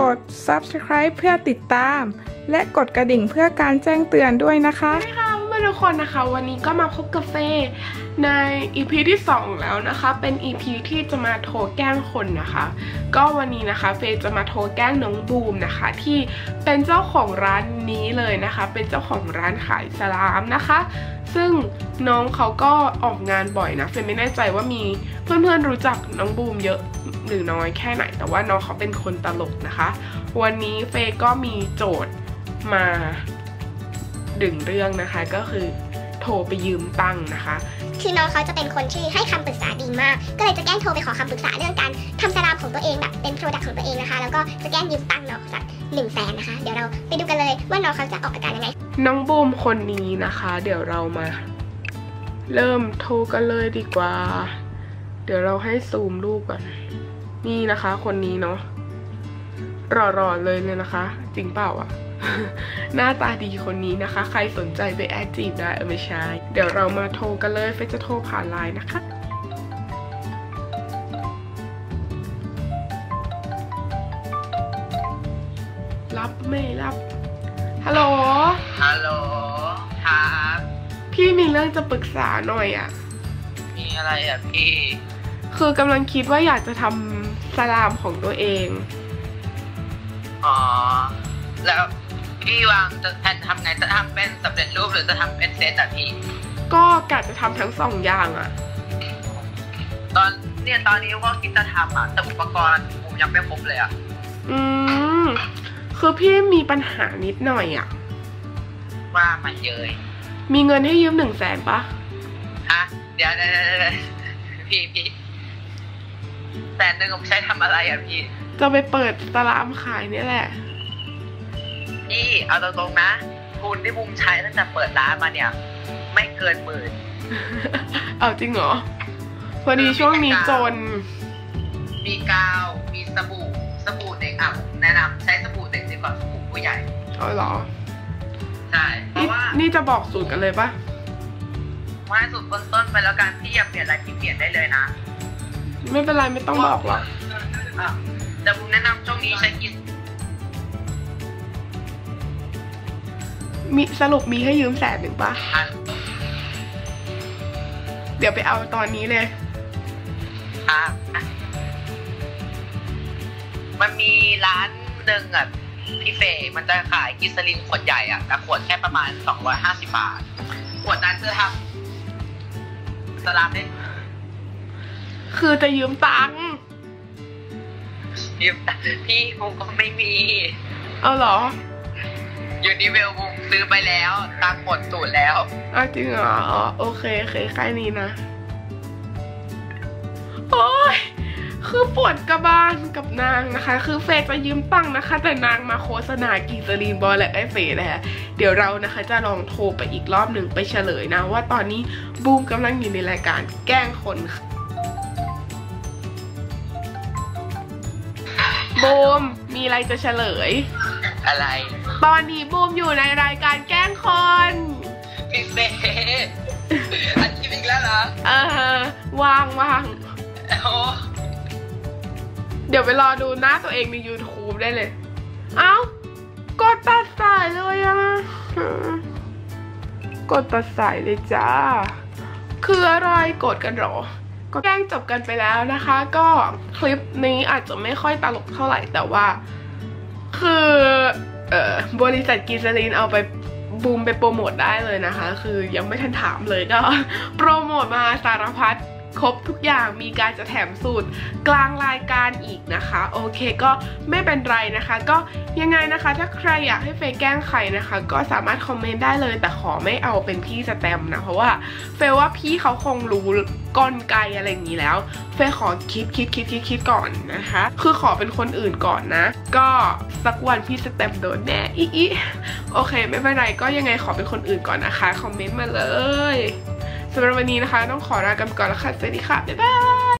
ด Subscribe เพื่อติดตามและกดกระดิ่งเพื่อการแจ้งเตือนด้วยนะคะสวัสดีค่ะเพื่อนทุกคนนะคะวันนี้ก็มาพบกับเฟย์ใน EP ที่2แล้วนะคะเป็น EP ที่จะมาโทรแกล้งคนนะคะก็วันนี้นะคะเฟย์จะมาโทรแกล้งน้องบูมนะคะที่เป็นเจ้าของร้านนี้เลยนะคะเป็นเจ้าของร้านขายสลามนะคะซึ่งน้องเขาก็ออกงานบ่อยนะเฟย์ไม่แน่ใจว่ามีเพื่อนๆรู้จักน้องบูมเยอะหรือน้อยแค่ไหนแต่ว่าน้องเขาเป็นคนตลกนะคะวันนี้เฟย์ก็มีโจทย์มาดึงเรื่องนะคะก็คือโทรไปยืมตังค์นะคะคือน้องเขาจะเป็นคนที่ให้คำปรึกษาดีมากก็เลยจะแกล้งโทรไปขอคำปรึกษาเรื่องการทำสลามของตัวเองแบบเป็นโปรดักต์ของตัวเองนะคะแล้วก็จะแกล้งยืมตังค์น้องสัก100,000นะคะเดี๋ยวเราไปดูกันเลยว่าน้องเขาจะออกอาการยังไงน้องบูมคนนี้นะคะเดี๋ยวเรามาเริ่มโทรกันเลยดีกว่าเดี๋ยวเราให้ซูมรูปก่อนนี่นะคะคนนี้เนาะรอเลยนะคะ จริงเปล่าอะหน้าตาดีคนนี้นะคะใครสนใจไปแอดจีบได้ไม่ใช่เดี๋ยวเรามาโทรกันเลยเฟซจะโทรผ่านไลน์นะคะรับไม่รับฮัลโหลครับพี่มีเรื่องจะปรึกษาหน่อยอะมีอะไรอะพี่คือกำลังคิดว่าอยากจะทำสลามของตัวเองอ๋อแล้วพี่วางจะแผนทำไงจะทำเป็นสำเร็จรูปหรือจะทำเป็นเซตอะพี่ก็กะจะทำทั้ง2อย่างอะตอนนี้ก็คิดจะทำอะแต่อุปกรณ์ผมยังไม่ครบเลยอะคือพี่มีปัญหานิดหน่อยอะว่ามันเยยมีเงินให้ยืม100,000ปะฮะเดี๋ยวพี่100,000ผมใช้ทำอะไรอะพี่จะไปเปิดตลาดขายนี่แหละพี่เอาตรงๆนะทุนที่บุ้มใช้ตั้งแต่เปิดร้านมาเนี่ยไม่เกิน10,000 เอาจริงเหรอพอดีช่วงนี้จนมีกาวมีสบู่เด็กอ่ะแนะนำใช้สบู่เด็กดีกว่าสบู่ผู้ใหญ่อ๋อเหรอใช่เพราะว่านี่จะบอกสูตรกันเลยปะว่าสูตรต้นไปแล้วกันพี่อยากเปลี่ยนอะไรพี่เปลี่ยนได้เลยนะไม่เป็นไรไม่ต้องบอกหรอกแต่บุ้มแนะนำช่วงนี้ใช้กินมีสรุปมีให้ยืม100,000ปะเดี๋ยวไปเอาตอนนี้เลยมันมีร้านหนึ่งอ่ะพี่เฟย์มันจะขายกิสลินขวดใหญ่อ่ะแต่ขวดแค่ประมาณ250 บาทขวดนั้นจะทำสลามได้คือจะยืมตังค์พี่คงก็ไม่มีเอาเหรอยูนิเวลบุ้มซื้อไปแล้วตังหมดตูดแล้วจริงเหรอโอเคแค่นี้นะโอ้ยคือปวดกระบาลกับนางนะคะคือเฟย์จะยืมตังค์นะคะแต่นางมาโฆษณากิสลีนบอลและไอเฟย์นะคะเดี๋ยวเรานะคะจะลองโทรไปอีกรอบหนึ่งไปเฉลยนะว่าตอนนี้บูมกำลังอยู่ในรายการแกล้งคนบูมมีอะไรจะเฉลยอะไรตอนนี้บูมอยู่ในรายการแกล้งคนพี่เฟย์อันนี้อีกแล้วเหรอวางเดี๋ยวไปรอดูหน้าตัวเองใน YouTube ได้เลยเอ้ากดตัดสายเลยอะกดตัดสายเลยจ้าคืออะไรกดกันหรอก็แกล้งจบกันไปแล้วนะคะก็คลิปนี้อาจจะไม่ค่อยตลกเท่าไหร่แต่ว่าคือบริษัทกิสลีนเอาไปบูมไปโปรโมทได้เลยนะคะคือยังไม่ทันถามเลยก็โปรโมทมาสารพัดครบทุกอย่างมีการจะแถมสูตรกลางรายการอีกนะคะโอเคก็ไม่เป็นไรนะคะก็ยังไงนะคะถ้าใครอยากให้เฟย์แกล้งใครนะคะก็สามารถคอมเมนต์ได้เลยแต่ขอไม่เอาเป็นพี่สแตมนะเพราะว่าเฟย์ว่าพี่เขาคงรู้กลไกอะไรอย่างนี้แล้วเฟย์ขอคิดก่อนนะคะคือขอเป็นคนอื่นก่อนนะก็สักวันพี่สแตมโดนแน่อีโอเคไม่เป็นไรก็ยังไงขอเป็นคนอื่นก่อนนะคะคอมเมนต์มาเลยสำหรับวันนี้นะคะต้องขอลากันก่อนแล้วค่ะสวัสดีค่ะบ๊ายบาย